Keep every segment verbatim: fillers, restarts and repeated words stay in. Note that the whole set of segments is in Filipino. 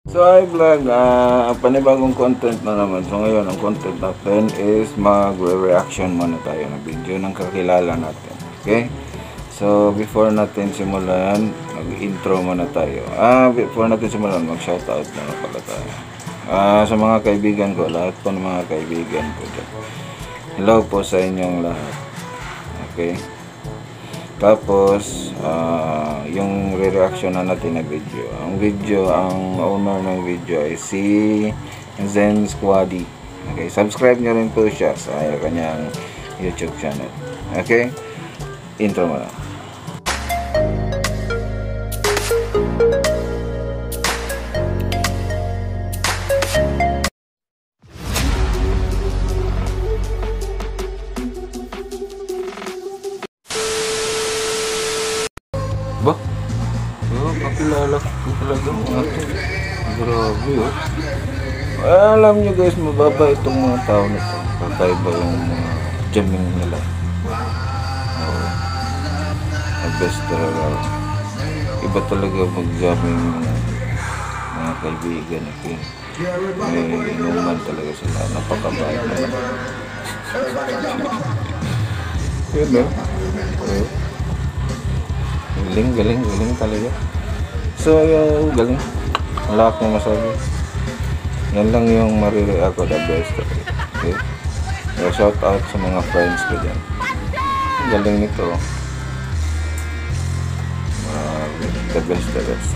So hi vlog, uh, panibagong content na naman. So ngayon ang content natin is mag-reaction muna tayo ng video ng kakilala natin. Okay? So before natin simulan, mag-intro muna tayo. Ah, before natin simulan, mag-shoutout na pala tayo. Ah, sa mga kaibigan ko, lahat po ng mga kaibigan ko dyan. Hello po sa inyong lahat. Okay? Tapos, uh, yung re-reaction na natin na video. Ang video, ang owner ng video ay si Zen Squaddy. Okay, subscribe nyo rin po siya sa kanyang YouTube channel. Okay, intro mo na. Ba? Oh, kakilala ko talaga mga to. Grabe oh. Ah, alam nyo guys, mababa itong mga tao na to. Kakaiba yung mga jamming nila. Oh, the best talaga. Iba talaga mag-jamming mga kaibigan. Okay? May inuman talaga sila. Napakabait naman. Yun no? Oh. Galing, galing, galing talaga. So, yung galing. Wala akong masabi. Yan lang yung marireact ko, the best. Okay? So, shout out sa mga friends ko dyan. Galing nito. Uh, the best, the best.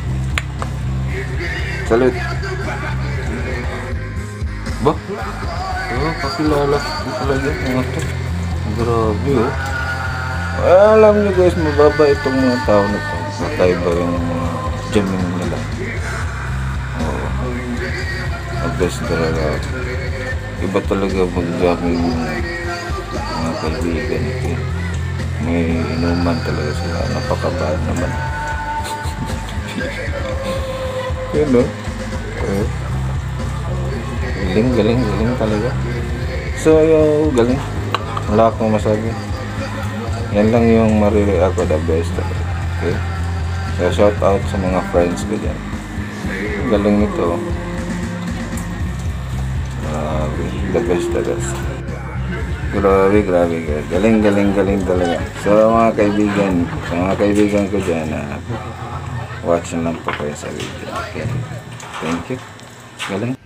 Salute! Ba? Oh, pakilala ko talaga. Ano to? Grabe oh. Ah, alam nyo guys, mababa itong mga tao na to. Mataiba yung mga jamming nila. Oh, the best talaga. Iba talaga mag-jamming mga kaibigan. Okay? May inuman talaga sila. Napakabait naman. Yun no? Oh. Galing, galing, galing talaga. So, yung galing. Wala akong masabi. Yan lang yung marireact ko, the best. Okay? So, shout out sa mga friends ko dyan. Galing nito. Grabe. The best, the best. Grabe, grabe. Galing, galing, galing talaga. So, mga kaibigan, sa mga kaibigan ko dyan, uh, watch lang po kayo sa video. Okay? Thank you. Galing.